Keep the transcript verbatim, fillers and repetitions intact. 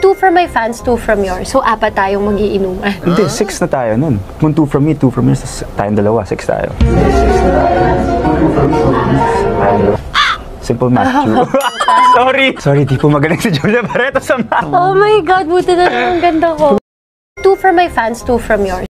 Two from my fans, two from yours. So, apat tayong magiinuman. Hindi, six na tayo nun. Kung two from me, two from yours, tayong dalawa, six tayo. Six na tayo. Two from me, simple math, Sorry! Sorry, di po magaling si Julia Barreto sa math. Oh my God, buti na lang ang ganda ko. Two from my fans, two from yours.